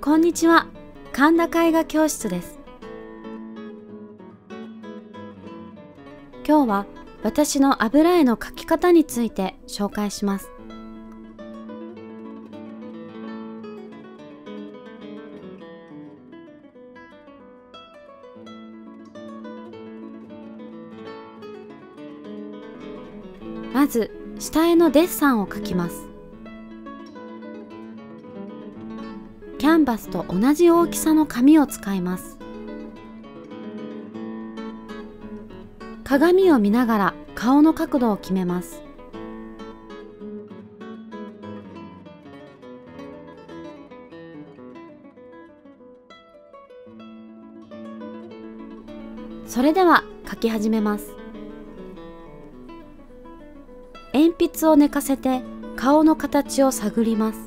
こんにちは。神田絵画教室です。今日は私の油絵の描き方について紹介します。まず下絵のデッサンを描きます。キャンバスと同じ大きさの紙を使います。鏡を見ながら顔の角度を決めます。それでは描き始めます。鉛筆を寝かせて顔の形を探ります。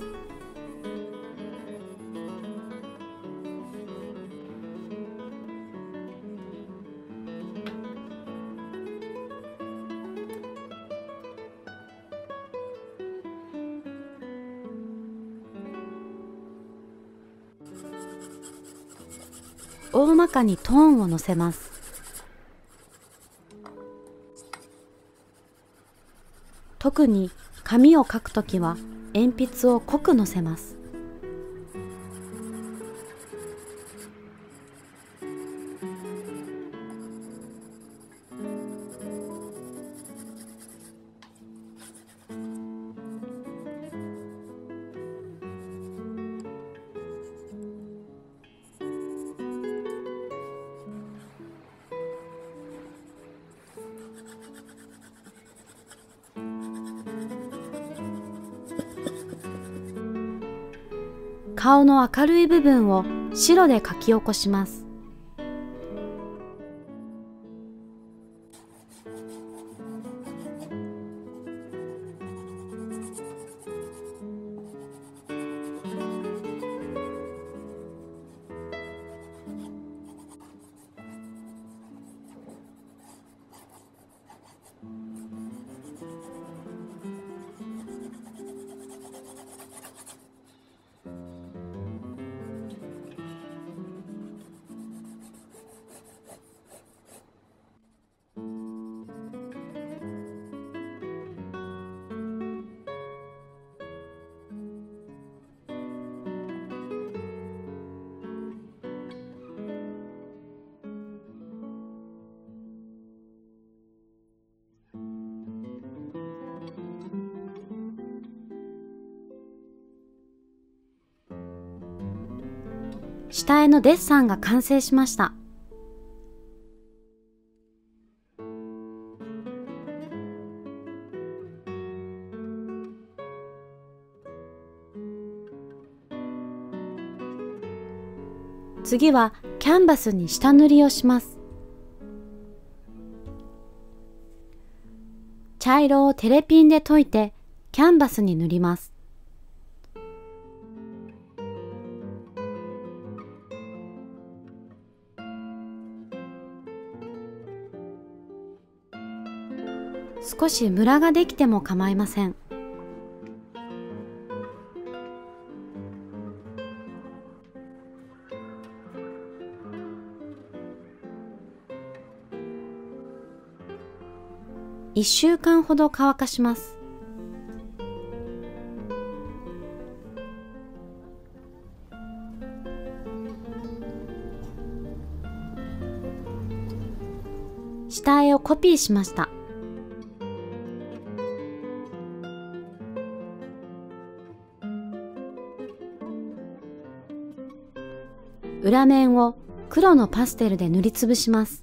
大まかにトーンをのせます。特に紙を描くときは鉛筆を濃くのせます。顔の明るい部分を白で描き起こします。下絵のデッサンが完成しました。次はキャンバスに下塗りをします。茶色をテレピンで溶いてキャンバスに塗ります。少しムラができても構いません。1週間ほど乾かします。下絵をコピーしました。裏面を黒のパステルで塗りつぶします。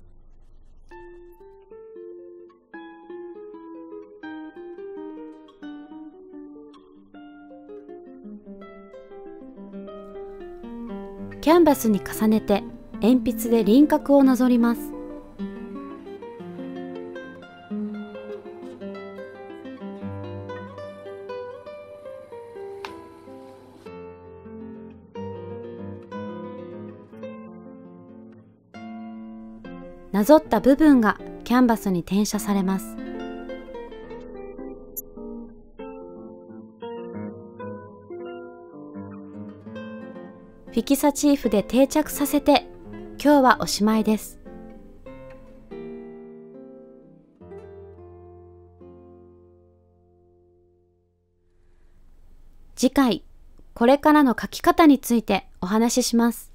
キャンバスに重ねて鉛筆で輪郭をなぞります。なぞった部分がキャンバスに転写されます。 フィキサチーフで定着させて、今日はおしまいです。次回、これからの書き方についてお話しします。